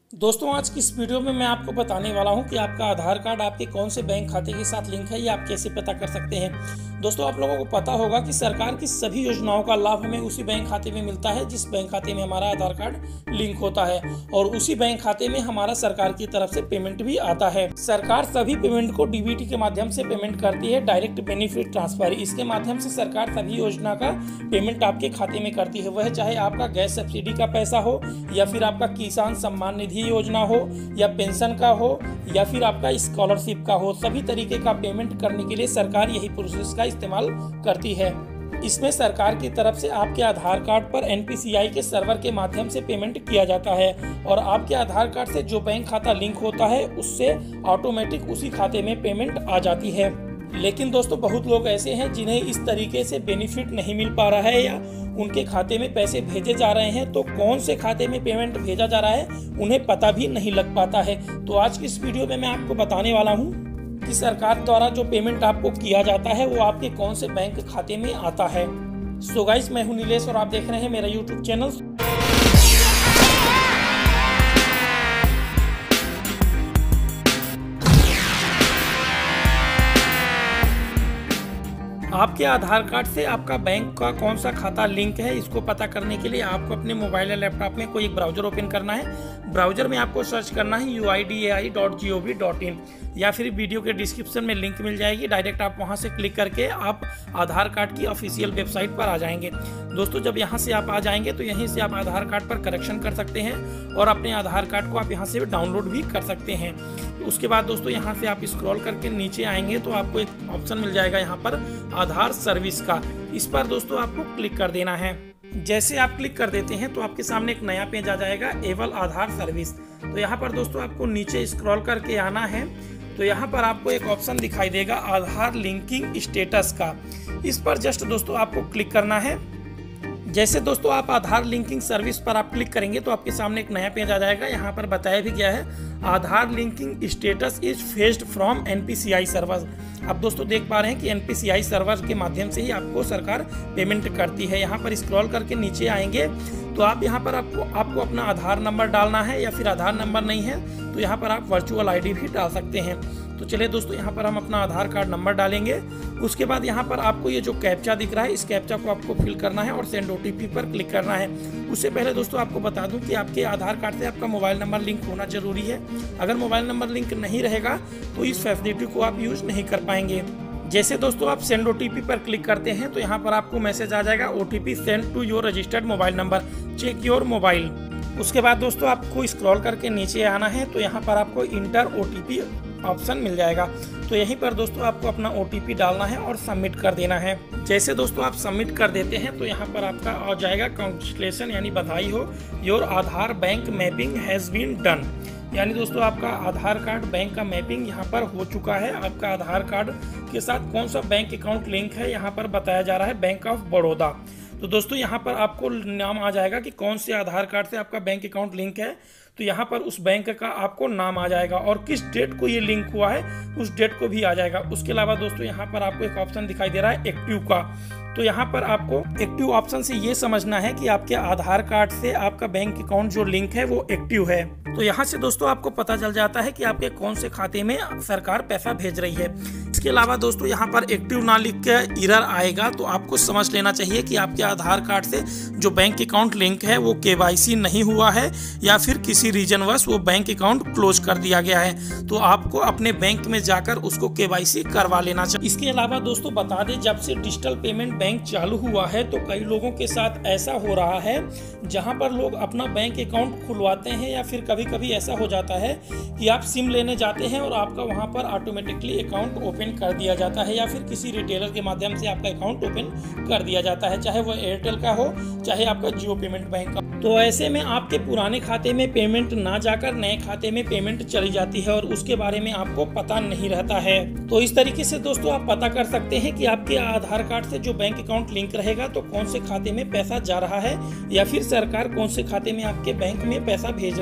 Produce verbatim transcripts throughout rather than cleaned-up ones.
दोस्तों आज की इस वीडियो में मैं आपको बताने वाला हूं कि आपका आधार कार्ड आपके कौन से बैंक खाते के साथ लिंक है, ये आप कैसे पता कर सकते हैं। दोस्तों आप लोगों को पता होगा कि सरकार की सभी योजनाओं का लाभ हमें उसी बैंक खाते में मिलता है जिस बैंक खाते में हमारा आधार कार्ड लिंक होता है, और उसी बैंक खाते में हमारा सरकार की तरफ से पेमेंट भी आता है। सरकार सभी पेमेंट को डीबीटी के माध्यम से पेमेंट करती है, डायरेक्ट बेनिफिट ट्रांसफर। इसके माध्यम से सरकार सभी योजना का पेमेंट आपके खाते में करती है, वह चाहे आपका गैस सब्सिडी का पैसा हो, या फिर आपका किसान सम्मान निधि योजना हो, या पेंशन का हो, या फिर आपका स्कॉलरशिप का हो। सभी तरीके का पेमेंट करने के लिए सरकार यही प्रोसेस का इस्तेमाल करती है। इसमें सरकार की तरफ से आपके आधार कार्ड पर एन पी सी आई के सर्वर के माध्यम से पेमेंट किया जाता है, और आपके आधार कार्ड से जो बैंक खाता लिंक होता है उससे ऑटोमेटिक उसी खाते में पेमेंट आ जाती है। लेकिन दोस्तों बहुत लोग ऐसे हैं जिन्हें इस तरीके से बेनिफिट नहीं मिल पा रहा है, या उनके खाते में पैसे भेजे जा रहे हैं तो कौन से खाते में पेमेंट भेजा जा रहा है उन्हें पता भी नहीं लग पाता है। तो आज की इस वीडियो में मैं आपको बताने वाला हूं कि सरकार द्वारा जो पेमेंट आपको किया जाता है वो आपके कौन से बैंक खाते में आता है। सो गाइस, मैं हूं नीलेश और आप देख रहे हैं मेरा यूट्यूब चैनल। आपके आधार कार्ड से आपका बैंक का कौन सा खाता लिंक है, इसको पता करने के लिए आपको अपने मोबाइल या लैपटॉप में कोई एक ब्राउजर ओपन करना है। ब्राउजर में आपको सर्च करना है U I D A I dot G O V dot in, या फिर वीडियो के डिस्क्रिप्शन में लिंक मिल जाएगी। डायरेक्ट आप वहां से क्लिक करके आप आधार कार्ड की ऑफिशियल वेबसाइट पर आ जाएंगे। दोस्तों जब यहाँ से आप आ जाएंगे तो यहीं से आप आधार कार्ड पर करेक्शन कर सकते हैं, और अपने आधार कार्ड को आप यहाँ से डाउनलोड भी कर सकते हैं। उसके बाद दोस्तों यहाँ से आप स्क्रॉल करके नीचे आएंगे तो आपको एक ऑप्शन मिल जाएगा यहाँ पर आधार सर्विस का। इस पर दोस्तों आपको क्लिक कर देना है। जैसे आप क्लिक कर देते हैं तो आपके सामने एक नया पेज आ जाएगा, एवल आधार सर्विस। तो यहाँ पर दोस्तों आपको नीचे स्क्रॉल करके आना है, तो यहाँ पर आपको एक ऑप्शन दिखाई देगा आधार लिंकिंग स्टेटस का। इस पर जस्ट दोस्तों आपको क्लिक करना है। जैसे दोस्तों आप आधार लिंकिंग सर्विस पर आप क्लिक करेंगे तो आपके सामने एक नया पेज आ जाएगा। यहाँ पर बताया भी गया है Aadhaar linking status is fetched from N P C I server. अब दोस्तों देख पा रहे हैं कि N P C I server के माध्यम से ही आपको सरकार पेमेंट करती है। यहाँ पर स्क्रॉल करके नीचे आएंगे तो आप यहाँ पर आपको आपको अपना आधार नंबर डालना है, या फिर आधार नंबर नहीं है तो यहाँ पर आप वर्चुअल आई डी भी डाल सकते हैं। तो चलिए दोस्तों यहाँ पर हम अपना आधार कार्ड नंबर डालेंगे। उसके बाद यहाँ पर आपको ये जो कैप्चा दिख रहा है, इस कैप्चा को आपको फिल करना है और सेंड ओ टी पी पर क्लिक करना है। उससे पहले दोस्तों आपको बता दूं कि आपके आधार कार्ड से आपका मोबाइल नंबर लिंक होना जरूरी है। अगर मोबाइल नंबर लिंक नहीं रहेगा तो इस फैसिलिटी को आप यूज नहीं कर पाएंगे। जैसे दोस्तों आप सेंड ओ टी पी पर क्लिक करते हैं तो यहाँ पर आपको मैसेज आ जाएगा O T P send to your registered mobile number, check your mobile. उसके बाद दोस्तों आपको स्क्रॉल करके नीचे आना है, तो यहाँ पर आपको enter O T P option मिल जाएगा। तो यहीं पर दोस्तों आपको अपना ओ टी पी डालना है और सबमिट कर देना है। जैसे दोस्तों आप सबमिट कर देते हैं तो यहाँ पर आपका आ जाएगा कांग्रेचुलेशन, यानी बधाई हो, your Aadhaar bank mapping has been done. यानी दोस्तों आपका आधार कार्ड बैंक का मैपिंग यहाँ पर हो चुका है। आपका आधार कार्ड के साथ कौन सा बैंक अकाउंट लिंक है यहाँ पर बताया जा रहा है, बैंक ऑफ बड़ौदा। तो दोस्तों यहाँ पर आपको नाम आ जाएगा कि कौन से आधार कार्ड से आपका बैंक अकाउंट लिंक है, तो यहाँ पर उस बैंक का आपको नाम आ जाएगा, और किस डेट को ये लिंक हुआ है उस डेट को भी आ जाएगा। उसके अलावा दोस्तों यहाँ पर आपको एक ऑप्शन दिखाई दे रहा है एक्टिव का। तो यहाँ पर आपको एक्टिव ऑप्शन से ये समझना है कि आपके आधार कार्ड से आपका बैंक अकाउंट जो लिंक है वो एक्टिव है। तो यहाँ से दोस्तों आपको पता चल जाता है कि आपके कौन से खाते में सरकार पैसा भेज रही है। इसके अलावा दोस्तों यहाँ पर एक्टिव ना लिख के एरर आएगा, तो आपको समझ लेना चाहिए कि आपके आधार कार्ड से जो बैंक अकाउंट लिंक है वो के वाई सी नहीं हुआ है, या फिर किसी रीजनवश वो बैंक अकाउंट क्लोज कर दिया गया है। तो आपको अपने बैंक में जाकर उसको के वाई सी करवा लेना चाहिए। इसके अलावा दोस्तों बता दें, जब से डिजिटल पेमेंट बैंक चालू हुआ है तो कई लोगों के साथ ऐसा हो रहा है जहां पर लोग अपना बैंक अकाउंट खुलवाते हैं, या फिर कभी कभी ऐसा हो जाता है कि आप सिम लेने जाते हैं और आपका वहां पर ऑटोमेटिकली अकाउंट ओपन कर दिया जाता है, या फिर किसी रिटेलर के माध्यम से आपका अकाउंट ओपन कर दिया जाता है, चाहे वो एयरटेल का हो चाहे आपका जियो पेमेंट बैंक का। तो ऐसे में आपके पुराने खाते में पेमेंट ना जाकर नए खाते में पेमेंट चली जाती है, और उसके बारे में आपको पता नहीं रहता है। तो इस तरीके से दोस्तों आप पता कर सकते हैं कि आपके आधार कार्ड से जो बैंक अकाउंट लिंक रहेगा तो कौन से खाते में पैसा जा रहा है, या फिर सरकार कौन से खाते में आपके बैंक में पैसा भेज रही है।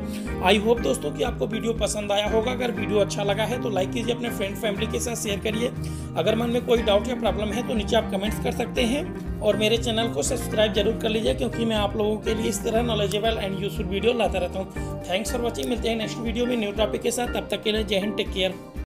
आई होप दोस्तों कि आपको वीडियो पसंद आया होगा। अगर वीडियो अच्छा लगा है तो लाइक कीजिए, अपने फ्रेंड फैमिली के साथ शेयर करिए। अगर मन में कोई डाउट या प्रॉब्लम है तो नीचे आप कमेंट्स कर सकते हैं और मेरे चैनल को सब्सक्राइब जरूर कर लीजिए, क्योंकि मैं आप लोगों के लिए इस तरह नॉलेजेबल एंड यूजफुल वीडियो लाता रहता हूँ। Thanks for watching. मिलते हैं नेक्स्ट वीडियो में न्यू टॉपिक के साथ। तब तक के लिए जय हिंद, टेक केयर।